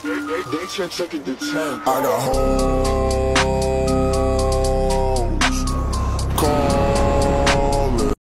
They took it to 10. I got home.